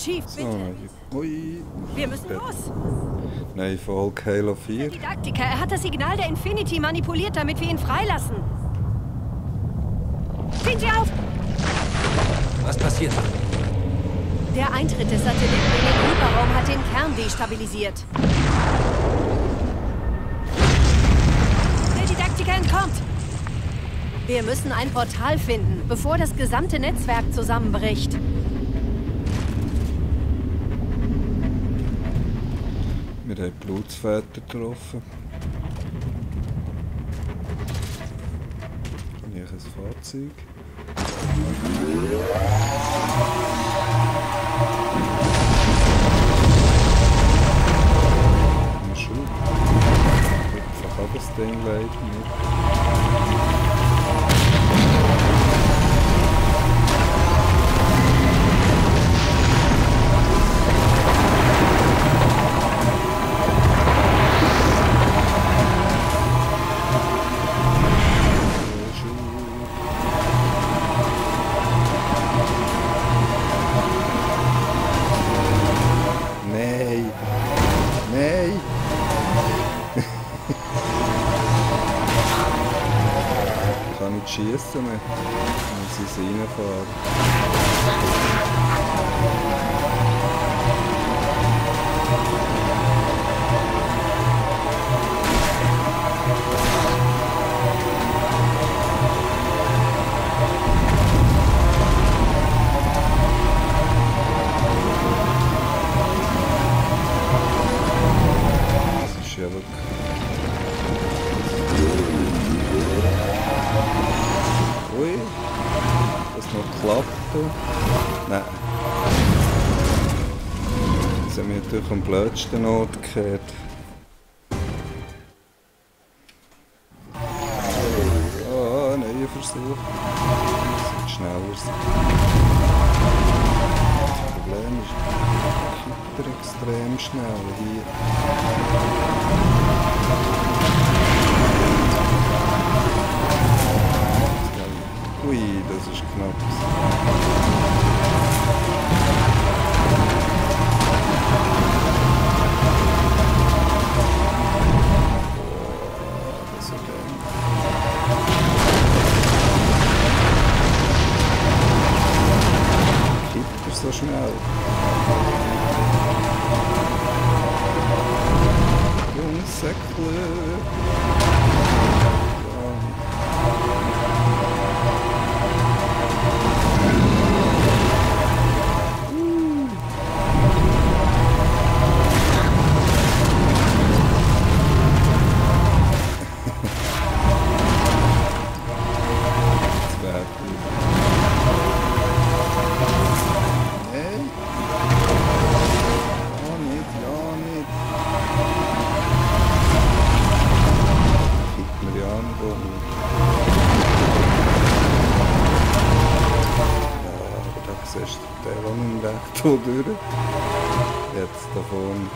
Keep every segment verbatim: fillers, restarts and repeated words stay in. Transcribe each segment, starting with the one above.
Chief, bitte. So, ui. Wir müssen los. Nein, Folge Halo vier. Der Didaktiker, er hat das Signal der Infinity manipuliert, damit wir ihn freilassen. Ziehen Sie auf! Was passiert? Der Eintritt des Satelliten in den Hyperraum hat den Kern destabilisiert. Der Didaktiker entkommt. Wir müssen ein Portal finden, bevor das gesamte Netzwerk zusammenbricht. Wir haben Blutsväter getroffen. Habe ich ein Fahrzeug? Ein Schub. Einfach auch das Ding leider nicht. Schießen wir, wenn sie es reinfahren. Das ist ja wirklich... Ui, das noch klappt. Nein. Jetzt haben wir natürlich am blödsten Ort gekehrt. Oh, neuer Versuch. Das wird schneller sein. Das Problem ist, der Kitter extrem schnell hier. Ui, das ist knapp. Das ist okay. Kippt er so schnell? Jungs, Säckle. Durch. Jetzt davon.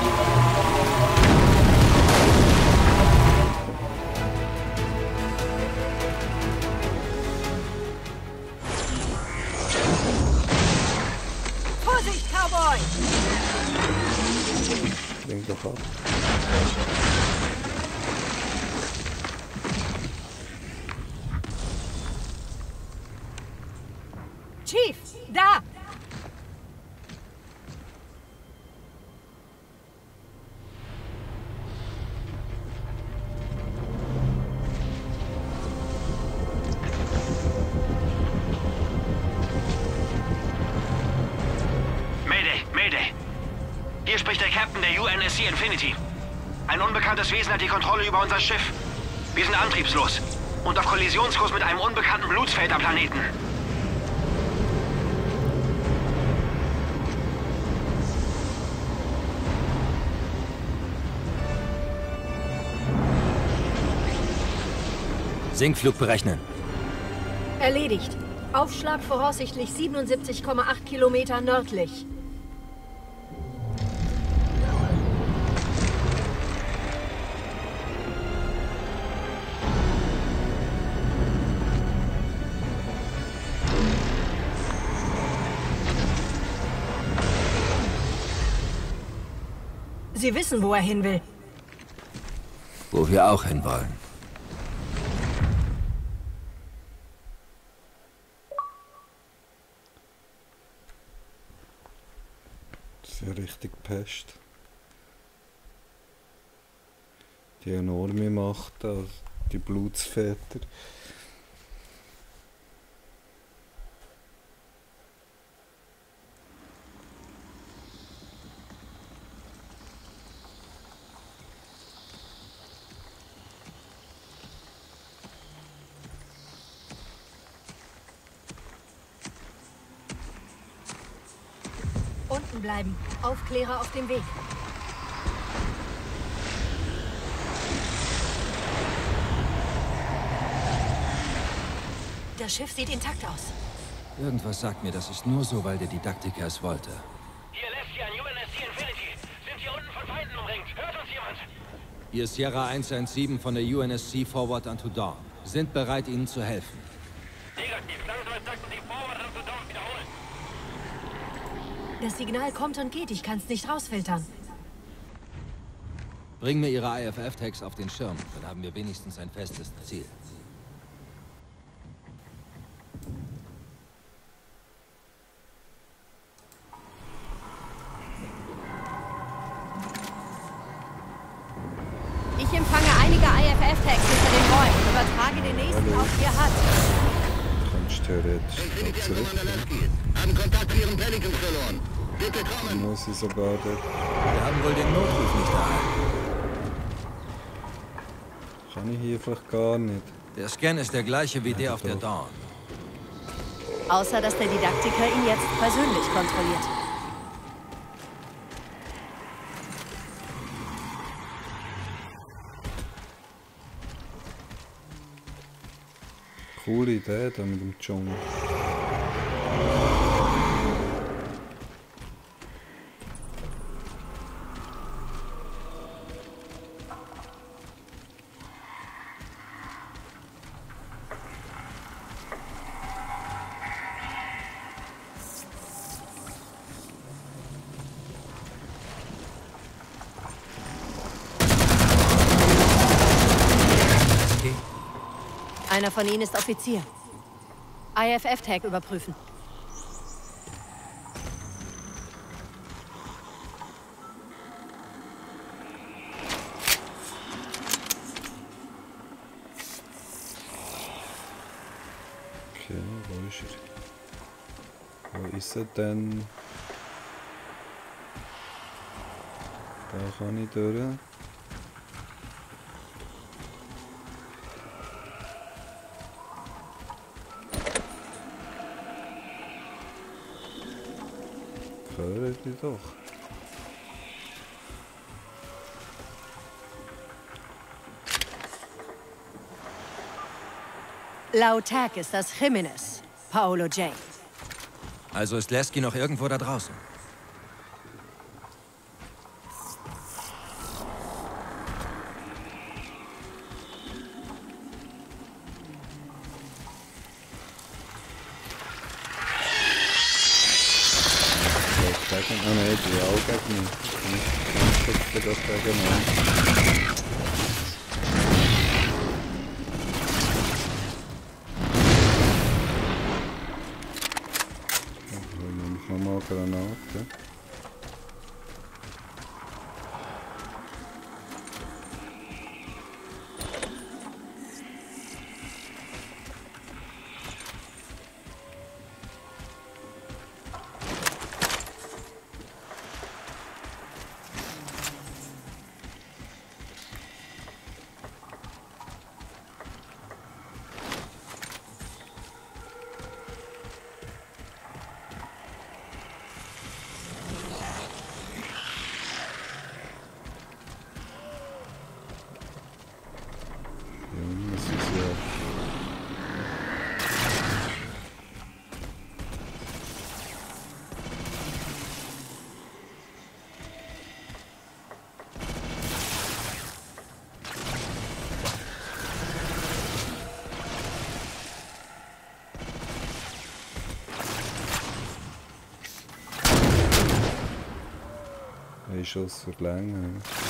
Vorsicht, Cowboy! Lenk doch ab. Chief, da! Hier spricht der Captain der U N S C Infinity. Ein unbekanntes Wesen hat die Kontrolle über unser Schiff. Wir sind antriebslos und auf Kollisionskurs mit einem unbekannten Blutsväterplaneten. Sinkflug berechnen. Erledigt. Aufschlag voraussichtlich siebenundsiebzig Komma acht Kilometer nördlich. Sie wissen, wo er hin will. Wo wir auch hinwollen. Das ist ja richtig Pest. Die enorme Macht, also die Blutsväter. Unten bleiben. Aufklärer auf dem Weg. Das Schiff sieht intakt aus. Irgendwas sagt mir, das ist nur so, weil der Didaktiker es wollte. Hier Leschian, U N S C Infinity. Sind hier unten von Feinden umringt. Hört uns jemand? Hier ist Sierra eins eins sieben von der U N S C Forward unto Dawn. Sind bereit, Ihnen zu helfen. Negativ. Langsam sagten Sie Forward unto Dawn. Wiederholen. Das Signal kommt und geht. Ich kann's nicht rausfiltern. Bring mir Ihre I F F-Tags auf den Schirm. Dann haben wir wenigstens ein festes Ziel. Ich empfange einige I F F-Tags hinter den Bäumen und übertrage den nächsten auf Ihr H U D. Du kannst theoretisch da zurück. Haben Kontakt zu Ihrem Pelican verloren. Bitte Dann kommen. muss ich sogar dort. Wir haben wohl den Notruf nicht erhalten. Kann ich hier vielleicht gar nicht. Der Scan ist der gleiche wie der auf der Dawn. Außer, dass der Didaktiker ihn jetzt persönlich kontrolliert. Coole Idee da mit dem Dschungel. Einer von ihnen ist Offizier. I F F-Tag überprüfen. Okay, wo ist er? Wo ist er denn? Da kann ich durch. Hören die doch. Laut Tag ist das Jimenez, Paolo J. Also ist Lesky noch irgendwo da draußen. Ah nein, die auch gegen mich. Ich schütze das gegen mich. Dann nehme ich nochmal Granate. Ein Schuss für die Länge.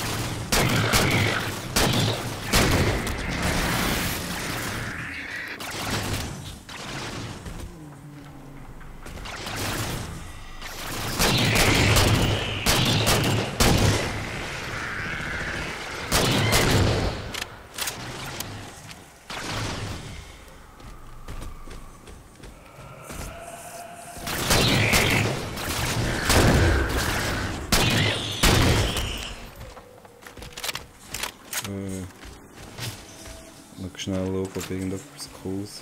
Schnell auf, ob irgendetwas Cooles.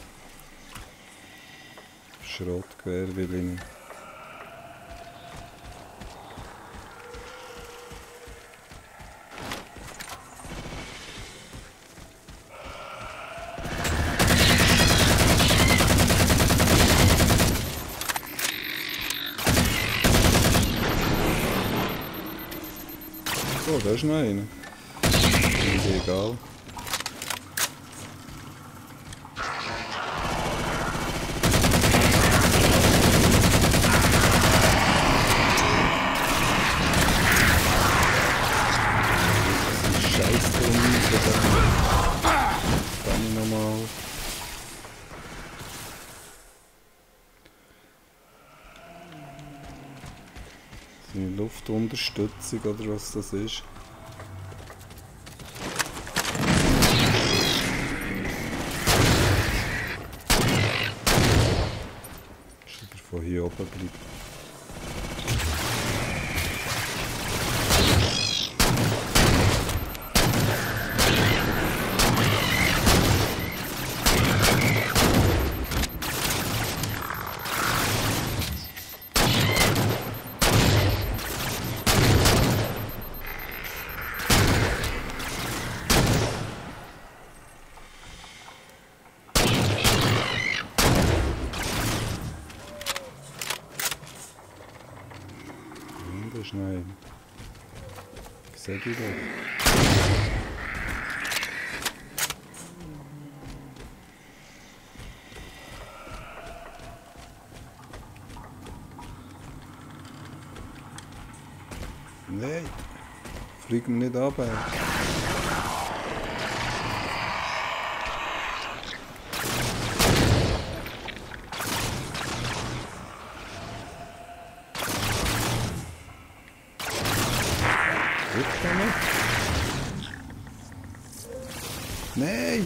Schrottgewehr will ich nicht. Oh, da ist noch einer. Ist egal. Luftunterstützung oder was das ist. Ist er von hier oben bleibt. Nein. Ich sehe die doch. Nein. Flieg mir nicht ab. Nein!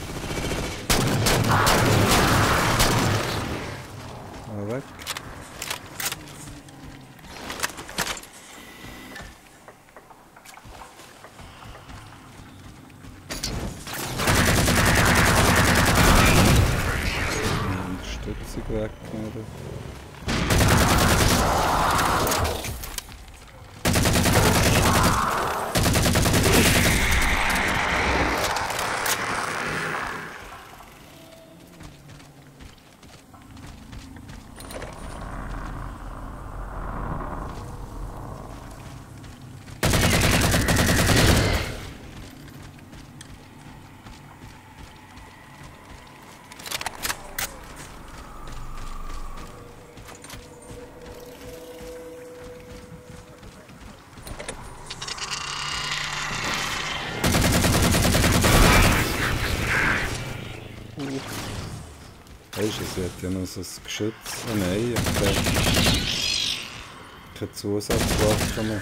Mal weg. Unterstützung weg, oder? Weißt du, sie hat ja noch so ein Geschütz. Oh nein, ich habe keine Zusatzwaffe mehr.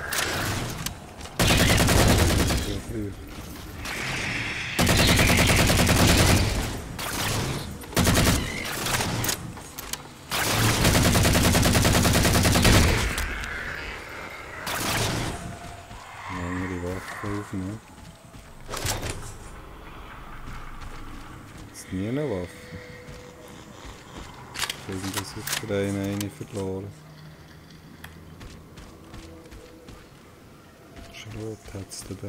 Eine andere Waffe aufnehmen. Jetzt nie eine Waffe. Irgendwas hat der eine eine verloren. Schrot hat es da.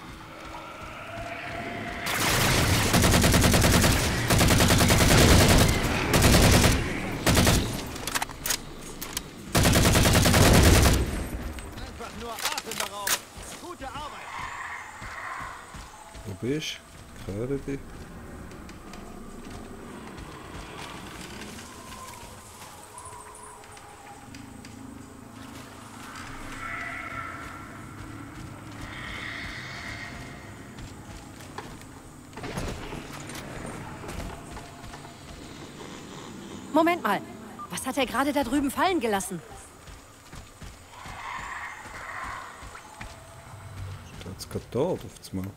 Einfach nur atemberaubend. Gute Arbeit. Wo bist du? Ich höre dich. Moment mal. Was hat er gerade da drüben fallen gelassen? Steht es gerade dort auf das Mal?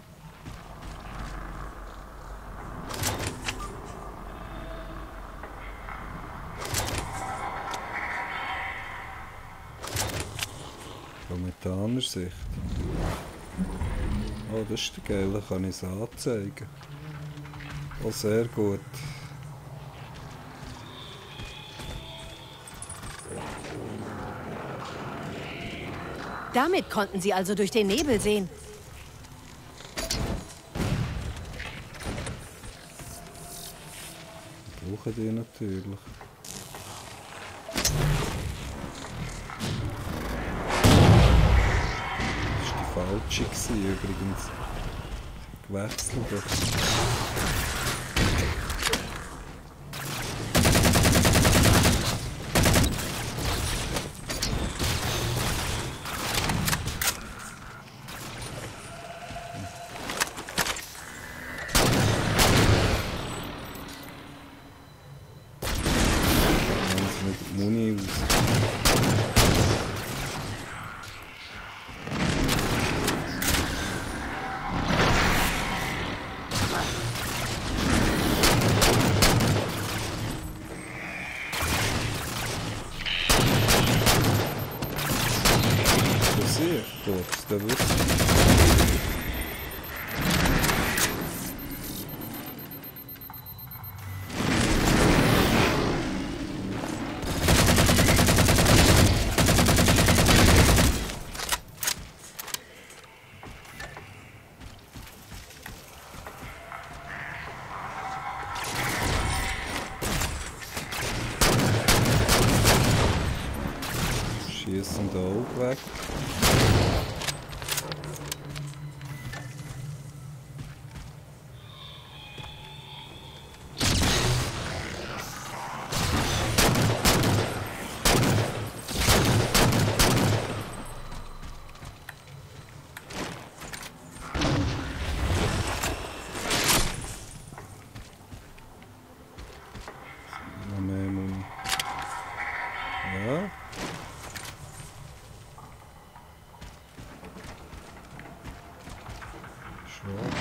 Mit der anderen Sicht. Oh, das ist der geile, kann ich es anzeigen. Oh, sehr gut. Damit konnten sie also durch den Nebel sehen. Brauchen die natürlich. Falsche gewesen, übrigens. Gewechselt. Mit Muni aus. Da wird schießen da auch weg. Ja. Schon.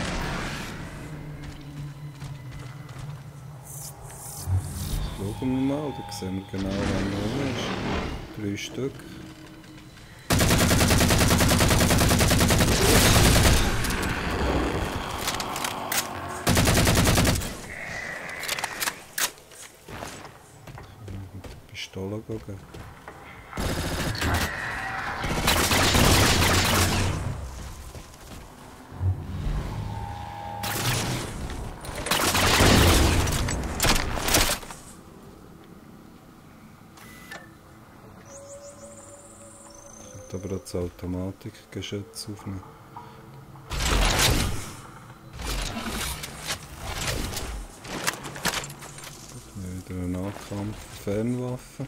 Schauen wir mal, da sehen wir genau, wann er ist. Drei Stück. Mit der Pistole gehen. Aber auch das Automatikgeschütz aufnehmen. Wieder ein Nahkampf, Fernwaffe.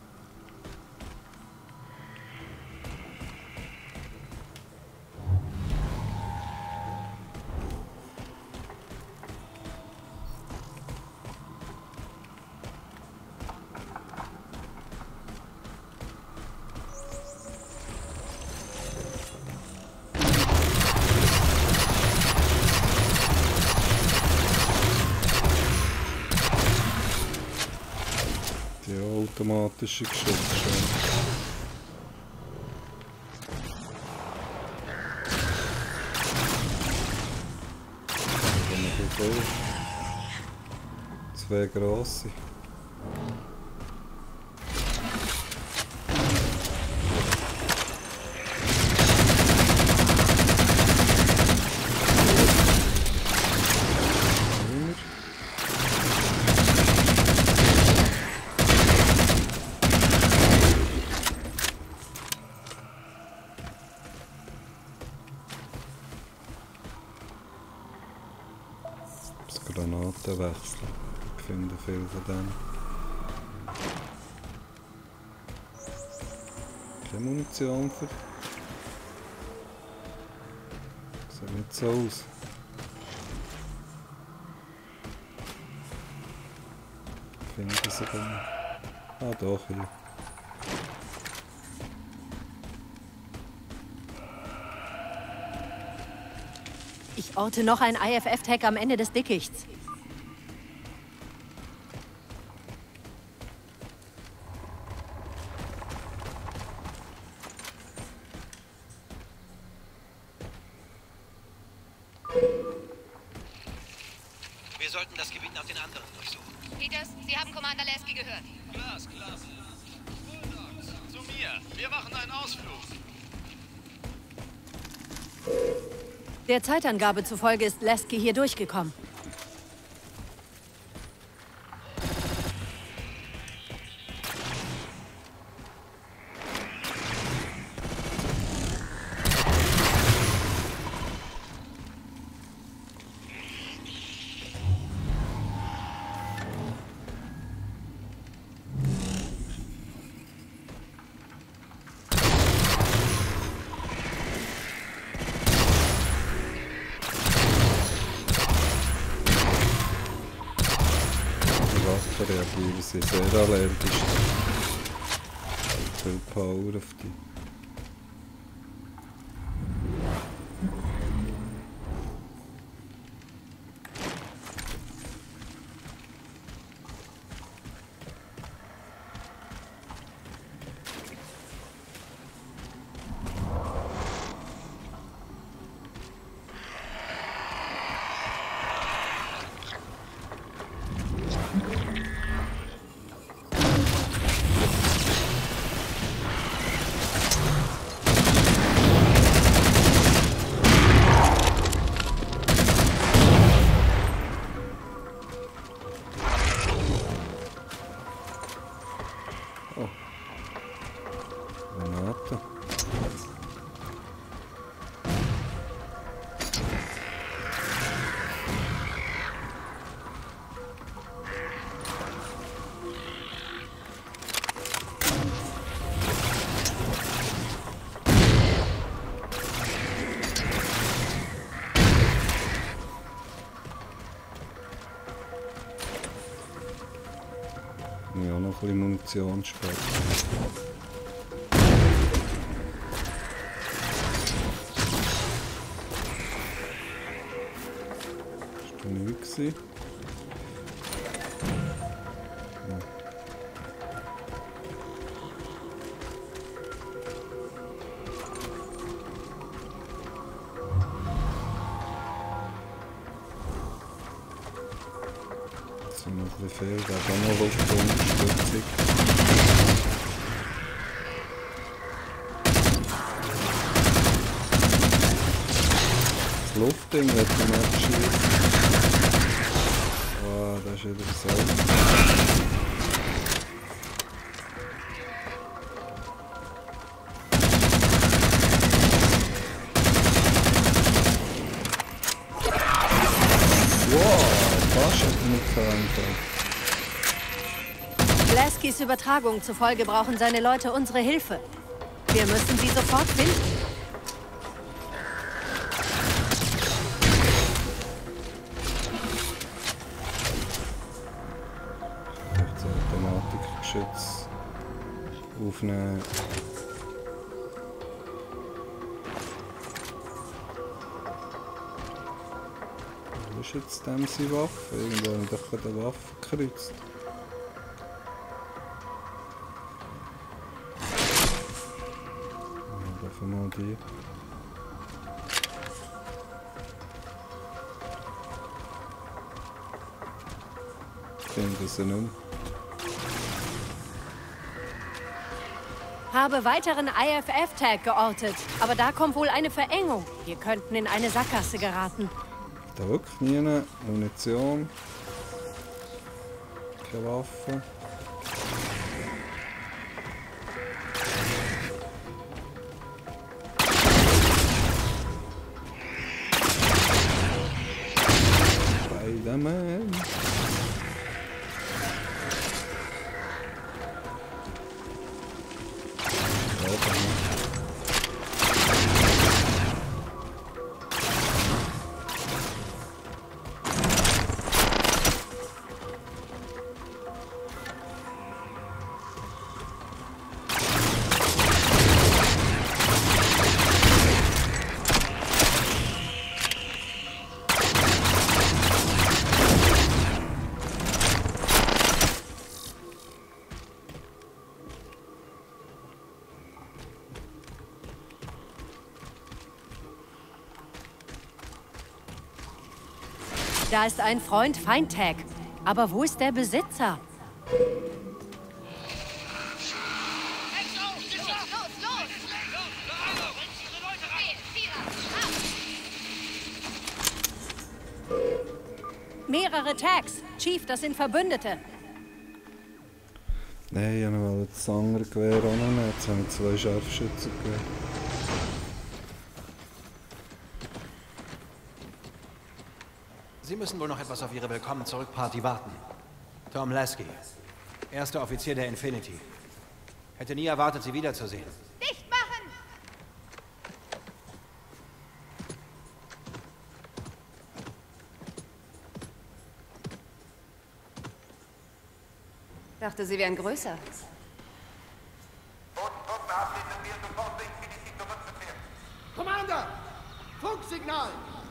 Automatische Geschütze. Zwei grosse. Granaten wechseln. Ich finde viel von denen. Keine Munition für. Sieht nicht so aus. finde ich sogar. Ah doch, hier. Ich orte noch ein I F F-Tag am Ende des Dickichts. Wir sollten das Gebiet nach den anderen durchsuchen. Peters, Sie haben Commander Lasky gehört. Glas, klasse. Bulldogs, zu mir. Wir machen einen Ausflug. Der Zeitangabe zufolge ist Lasky hier durchgekommen. Reagieren sie sehr allergisch. Viel Power auf die. Ja, noch ein bisschen Munition sparen. Das war nichts. Ja. Noch ein bisschen viel, da kann noch Luftunterstützung. Das Luftding wird man nicht schießen. Oh, das ist wieder so. Laskys Übertragung zufolge brauchen seine Leute unsere Hilfe. Wir müssen sie sofort finden. Das Automatikgeschütz aufnehmen. Wo ist jetzt dem seine Waffe? Irgendwo habe ich doch gerade eine Waffe gekreuzt. Mal die. Ich finde sie nicht mehr. Habe weiteren I F F-Tag geortet, aber da kommt wohl eine Verengung. Wir könnten in eine Sackgasse geraten. Da wirklich nie eine Munition. Keine Waffe. Man. Da ist ein Freund-Feind-Tag. Aber wo ist der Besitzer? Los, los, los! Mehrere Tags. Chief, das sind Verbündete. Nein, ich wollte das andere Gewehr auch noch nehmen. Jetzt habe ich zwei Scharfschützengewehr. Sie müssen wohl noch etwas auf Ihre Willkommen-zurück-Party warten. Tom Lasky, erster Offizier der Infinity. Hätte nie erwartet, Sie wiederzusehen. Dicht machen! Dachte, sie wären größer. Commander! Funksignal!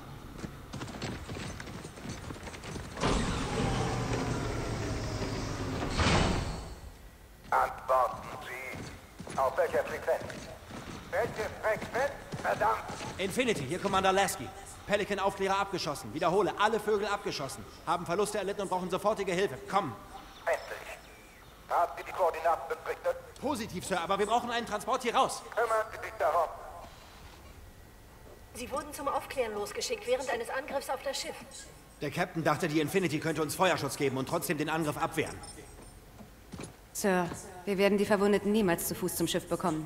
Antworten Sie. Auf welcher Frequenz? Welche Frequenz? Verdammt! Infinity, hier Commander Lasky. Pelican-Aufklärer abgeschossen. Wiederhole, alle Vögel abgeschossen. Haben Verluste erlitten und brauchen sofortige Hilfe. Komm. Endlich. Haben Sie die Koordinaten berichtet? Positiv, Sir, aber wir brauchen einen Transport hier raus. Kümmern Sie sich darum. Sie wurden zum Aufklären losgeschickt während eines Angriffs auf das Schiff. Der Captain dachte, die Infinity könnte uns Feuerschutz geben und trotzdem den Angriff abwehren. Sir, wir werden die Verwundeten niemals zu Fuß zum Schiff bekommen.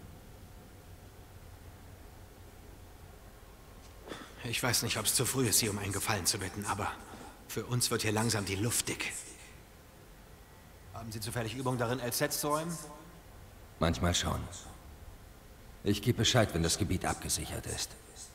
Ich weiß nicht, ob es zu früh ist, Sie um einen Gefallen zu bitten, aber für uns wird hier langsam die Luft dick. Haben Sie zufällig Übung darin, L Z zu räumen? Manchmal schon. Ich gebe Bescheid, wenn das Gebiet abgesichert ist.